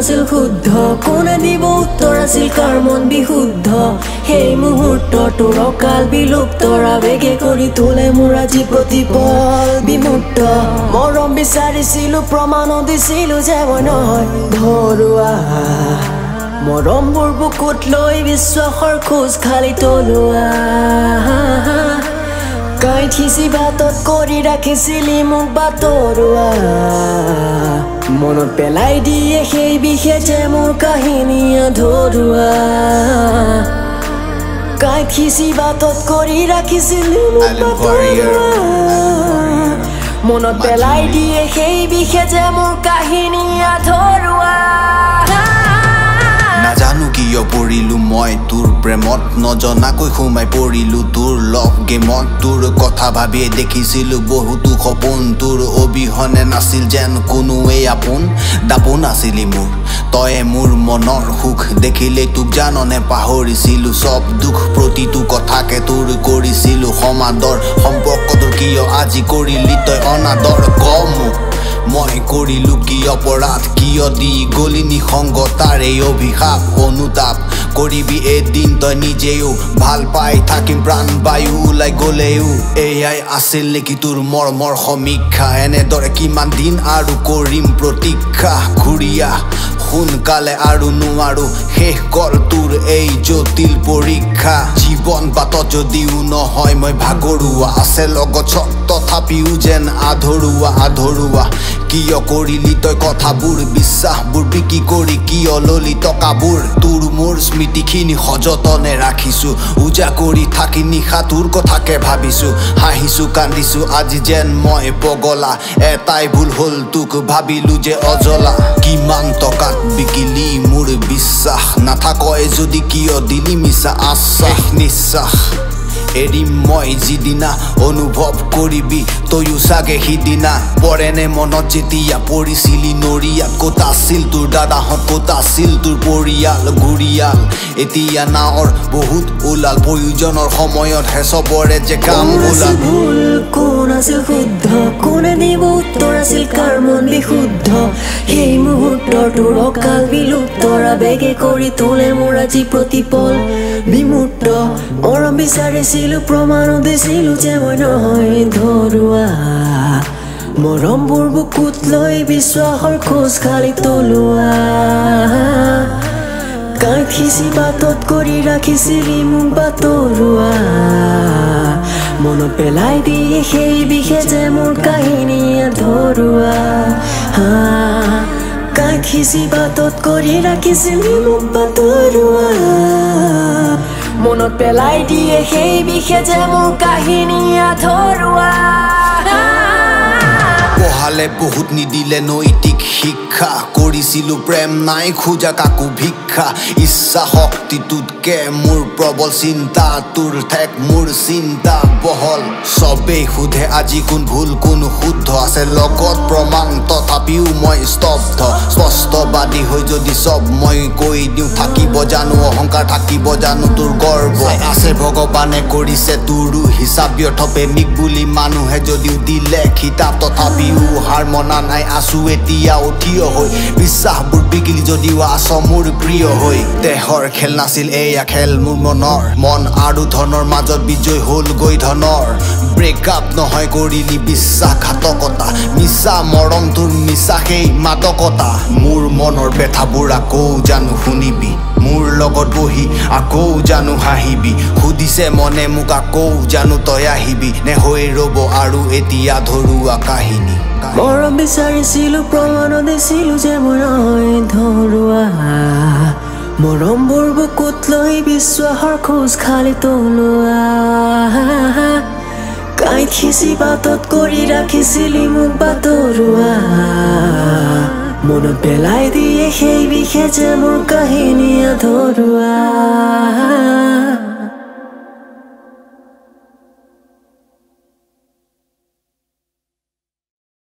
আছিল শুদ্ধ কোনে দিব উত্তৰ আছিল কাৰ মন বিশুদ্ধ সেই মুহূৰ্ত তোৰ অকাল বিলুপ্ত আবেগে কৰি তোলে মোৰ আজি প্ৰতিপল বিমুক্ত মৰম বিচাৰিছিলো প্ৰমাণো দিছিলো যে মই নহয় ধৰুৱা মৰমবোৰ বুকুত লৈ বিশ্বাসৰ খোজ খালি তলুৱা কাঁইট সিঁচি বাটত কৰি ৰাখিছিলি মোক বাটৰুৱা মনত পেলাই দিয়ে সেই বিশেষ যে মোৰ কাহিনী আধৰুৱা কাঁইট সিঁচি বাটত কৰি ৰাখিছিলি মোক বাটৰুৱা মনত পেলাই দিয়ে সেই বিশেষ যে মোৰ কাহিনী আধৰুৱা নাজানো কিয় পৰিলো মই তোৰ প্ৰেমত নজনাকৈ সোমাই পৰিলো তোৰ লভ গেমত তোৰ কথা ভাবিয়ে দেখিছিলো বহুতো সপোন তোৰ অবিহনে নাছিল যেন কোনোৱেই আপোন দাপোন আছিলি মোৰ তয়ে মোৰ মনৰ সুখ দেখিলে তোক জাননে পাহৰিছিলো চব দুখ প্ৰতিটো কথাকে তোৰ কৰিছিলো সমাদৰ সম্পৰ্কটোৰ কিয় আজি কৰিলি তই অনাদৰ ক মোক মই কৰিলো কি অপৰাধ কিয় দি গলি নিসংগতাৰ এই অভিশাপ অনুতাপ কৰিবি এদিন তই নিজেও ভাল পাই থাকিম প্ৰাণ বায়ু ওলাই গলেও এয়াই আছিল নেকি তোৰ মৰমৰ সমীক্ষা এনেদৰে কিমান দিন আৰু কৰিম প্ৰতীক্ষা ঘূৰিয়া সোনকালে আৰু নোৱাৰো শেষ কৰ তোৰ এই জটিল পৰীক্ষা জীৱন বাটত যদিও নহয় মই ভাগৰুৱা আছে লগত চব তথাপিও যেন আধৰুৱা কিয় কৰিলি তই কথাবোৰ বিশ্বাসবোৰ বিকি কৰি কিয় ললি টকাবোৰ তোৰ মোৰ স্মৃতিখিনি সযতনে ৰাখিছো উজা কৰি থাকি নিশা তোৰ কথাকে ভাবিছো হাঁহিছো কান্দিছো আজি যেন মই পগলা এটাই ভুল হ'ল তোক ভাবিলো যে অজলা কিমান টকাত বিকিলি মোৰ বিশ্বাস নাথাকয় যদি কিয় দিলি মিছা আশ্বাস নিশ্বাস এৰিম মই যিদিনা অনুভৱ কৰিবি তয়ো চাগে সিদিনা পৰেনে মনত যেতিয়া পৰিছিলি নৰিয়াত ক'ত আছিল তোৰ দাদাহঁত ক'ত আছিল তোৰ পৰিয়াল ঘূৰিয়াল এতিয়া নাৱৰ বহুত ওলাল প্ৰয়োজনৰ সময়তহে চবৰে যে কাম ওলাল কোন আছিল শুদ্ধ কোনে দিব উত্তৰ আছিল কাৰ মন বিশুদ্ধ সেই মুহূৰ্তৰ তোৰ অকাল বিলুপ্ত আবেগে কৰি তোলে মোৰ আজি প্ৰতিপল বিমুক্ত মৰম বিচাৰিছিলো প্ৰমাণো দিছিলো যে মই নহয় ধৰুৱা মৰমবোৰ বুকুত লৈ বিশ্বাসৰ খোজ খালি তলুৱা কাঁইট সিঁচি বাটত কৰি ৰাখিছিলি মোক বাটৰুৱা মনত পেলাই দিয়ে সেই বিশেষ যে মোৰ কাহিনী আধৰুৱা কাঁইট সিঁচি বাটত কৰি ৰাখিছিলি মোক বাটৰুৱা মনত পেলাই দিয়ে সেই বিশেষ যে মোৰ কাহিনী আধৰুৱা পঢ়ালে বহুত নিদিলে নৈতিক শিক্ষা কৰিছিলো প্ৰেম নাই খোজা কাকো ভিক্ষা ইচ্ছা শক্তিটোতকে মোৰ প্ৰবল চিন্তা তোৰ ঠেক মোৰ চিন্তা বহল চবেই সোধে আজি কোন ভুল কোন শুদ্ধ আছে লগত প্ৰমাণ তথাপিও মই স্তব্ধ স্পষ্টবাদী হৈ যদি চব মই কৈ দিওঁ থাকিব জানো অহংকাৰ থাকিব জানো তোৰ গৰ্ব আছে ভগৱানে কৰিছে তোৰো হিচাপ ব্যৰ্থ প্ৰেমিক বুলি মানুহে যদিও দিলে খিতাপ তথাপিও হাৰ মনা নাই আছো এতিয়াও থিয় হৈ বিশ্বাসবোৰ বিকিলি যদিও আছ মোৰ প্ৰিয় হৈ দেহৰ খেল নাছিল এয়া খেল মোৰ মনৰ মন আৰু ধনৰ মাজত বিজয় হ'ল গৈ ধনৰ ব্ৰেকআপ নহয় কৰিলি বিশ্বাসঘাতকতা মিছা মৰম তোৰ মিছা সেই মাদকতা মোৰ মনৰ বেথাবোৰ আকৌ জানো শুনিবি মোৰ লগত বহি আকৌ জানো হাঁহিবি সুধিছে মনে মোক আকৌ জানো তই আহিবি নে হৈ ৰ'ব আৰু এতিয়া ধৰুৱা কাহিনী মৰম বিচাৰিছিলো প্ৰমাণো দিছিলো যে মই নহয় ধৰুৱা মৰমবোৰ বুকুত লৈ বিশ্বাসৰ খোজ খালি তলুৱা কাঁইট সিঁচি বাটত কৰি ৰাখিছিলি মোক বাটৰুৱা মনত পেলাই দিয়ে সেই বিশেষ যে মোৰ কাহিনী আধৰুৱা